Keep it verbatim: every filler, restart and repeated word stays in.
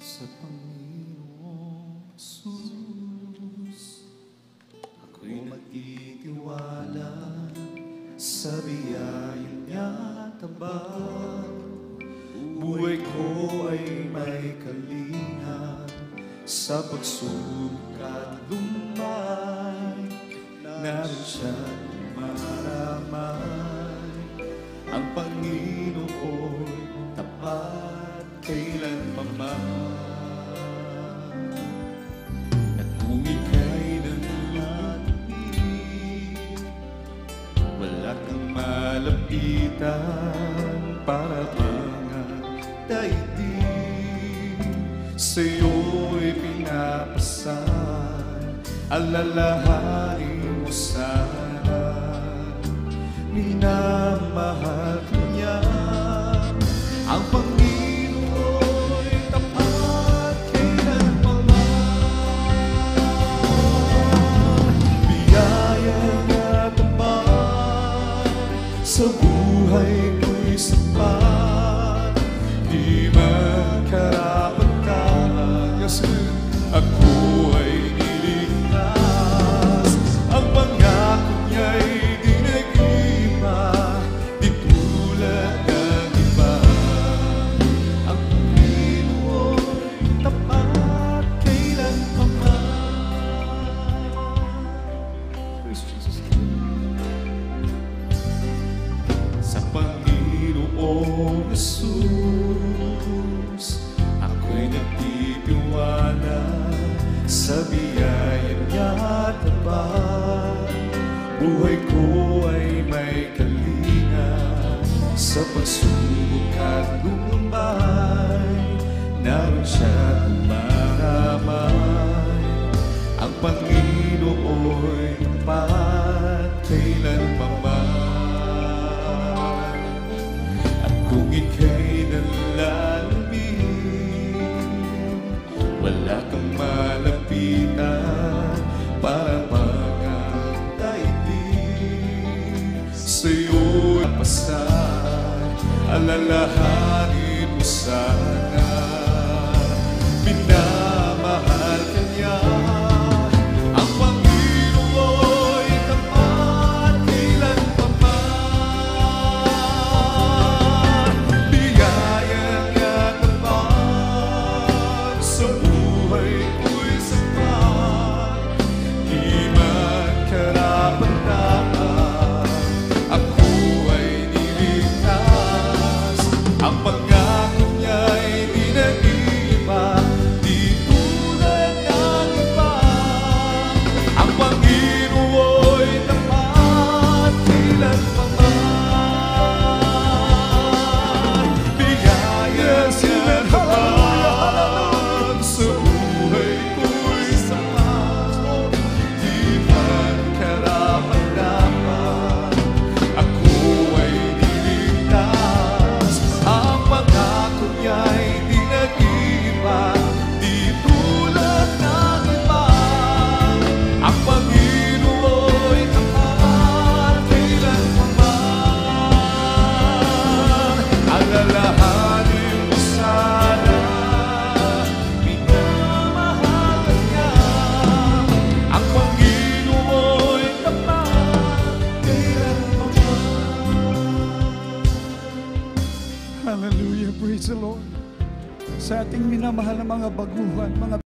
Sa Panginoong Jesus, ako'y magtitiwala sa biyaya niya tabang. Buhay ko ay may kalinga sa pagsubok at lumay. Naroon siya maramay. Ang Panginoon tapat kailanman. At kung ika'y nanlalapit, wala kang malapitan para bang daigdig sa'yo'y pinapasan. Alalahanin mo sana, minamahal ka niya. Ang Panginoon'y tapat kailanman. Biyaya niya tapat sa buhay ko'y sapat. Di man karapat-dapat kasi ako ay niligtas. Ang pangako niya'y di nag-iba, di tulad ng iba. Ang Panginoon tapat kailanman. Praise Jesus. Sa Panginoong Jesus, ako'y nagtitiwala sa biyaya niya tapat. Buhay ko ay may kalinga sa pagsubok at lumbay. Naroon siya maramay. Ang Panginoon tapat kailanman. At kung ika'y nanlalambing, wala kang malapitan para pag-daigdig sa'yo'y pasan. Alalahanin mo sana, minamahal ka niya. Ang Panginoon'y tapat kailanman. Biyaya niya tapat sa buhay ko'y sapat. Di man karapat-dapat ako ay niligtas. Ang pangako niya'y di nag-iba, di tulad ng iba. Ang Panginoon'y tapat kailanman. Biyaya siya tapat sa buhay ko'y sapat. Di man karapat-dapat ako ay niligtas. Ang pangako niya'y di nag-iba, di tulad ng iba. Ang Panginoon'y tapat kailanman. Alalahanin mo sana, minamahal ka niya. Ang Panginoon'y tapat kailanman. Hallelujah, praise the Lord. Sa ating minamahal na mga baguhan, mga